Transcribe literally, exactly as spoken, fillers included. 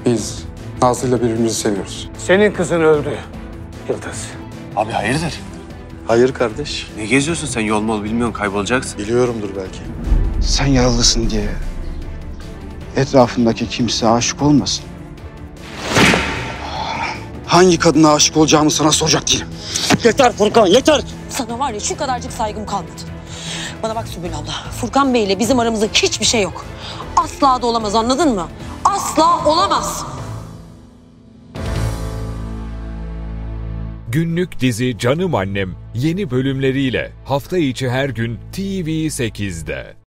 Biz Nazlı'yla birbirimizi seviyoruz. Senin kızın öldü Yıldız. Abi hayırdır? Hayır kardeş. Ne geziyorsun sen, yol mol bilmiyorsun, kaybolacaksın. Biliyorumdur belki. Sen yaralısın diye etrafındaki kimse aşık olmasın. Hangi kadına aşık olacağımı sana soracak değilim. Yeter Furkan, yeter! Sana var ya şu kadarcık saygım kalmadı. Bana bak Sümbül abla, Furkan Bey ile bizim aramızda hiçbir şey yok. Asla da olamaz, anladın mı? Asla olamaz. Günlük dizi Canım Annem yeni bölümleriyle hafta içi her gün T V sekizde.